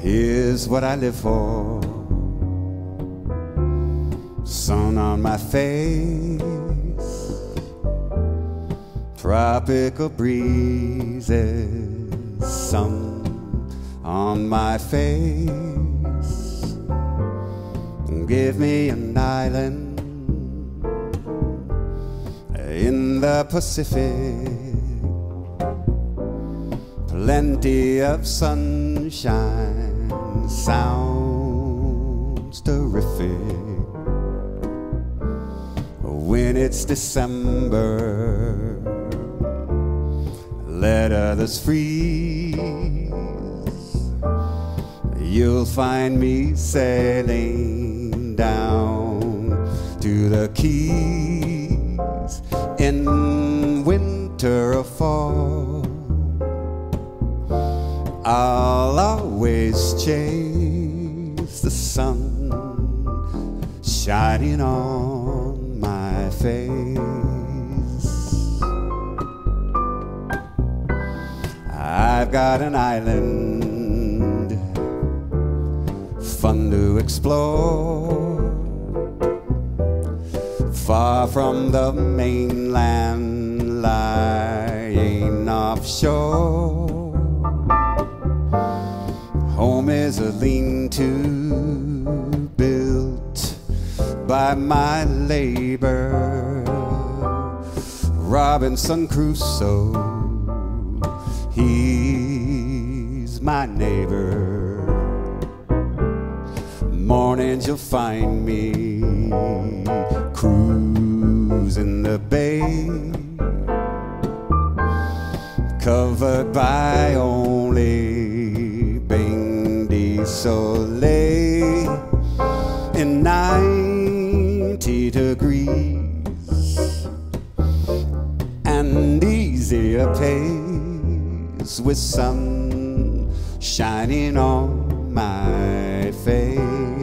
Here's what I live for. Sun on my face, tropical breezes, sun on my face. Give me an island in the Pacific, plenty of sunshine, sounds terrific. When it's December, let others freeze. You'll find me sailing down to the Keys in winter or fall. I'll always chase the sun shining on my face. I've got an island fun to explore, far from the mainland, lying offshore. Home is a lean-to built by my labor. Robinson Crusoe, he's my neighbor. Mornings you'll find me cruising the bay, covered by only bain de soleil in 90 degrees and easier pace, with sun shining on my face.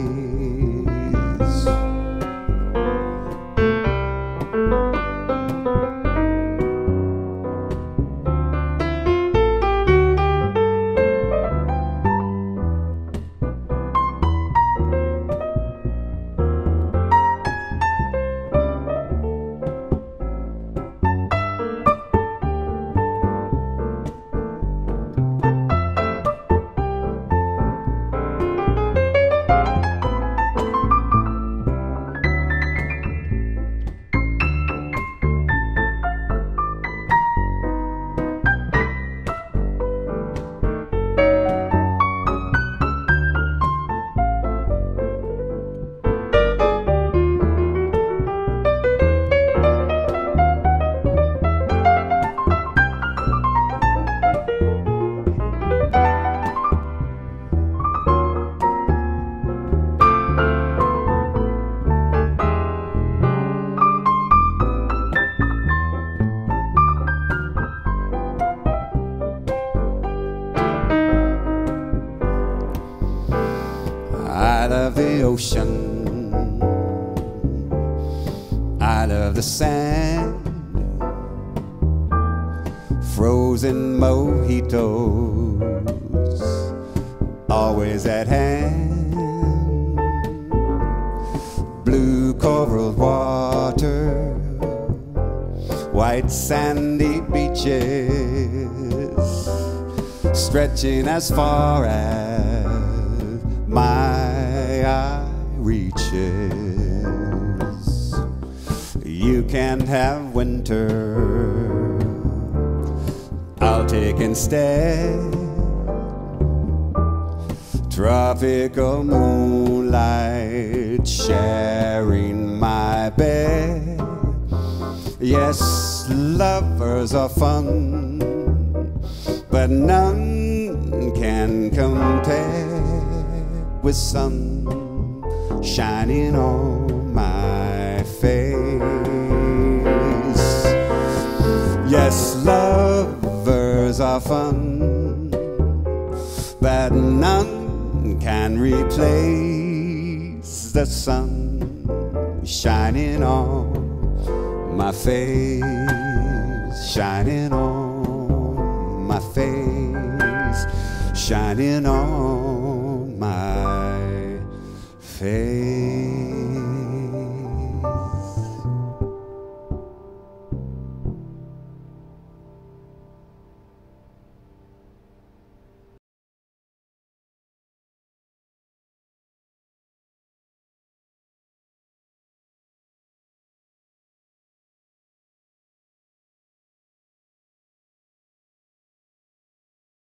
I love the ocean, I love the sand, frozen mojitos always at hand, blue coral water, white sandy beaches, stretching as far as my eye reaches. You can have winter, I'll take instead tropical moonlight sharing my bed. Yes, lovers are fun, but none can compare with sun shining on my face. Yes, lovers are fun, but none can replace the sun shining on my face, shining on my face, shining on my face.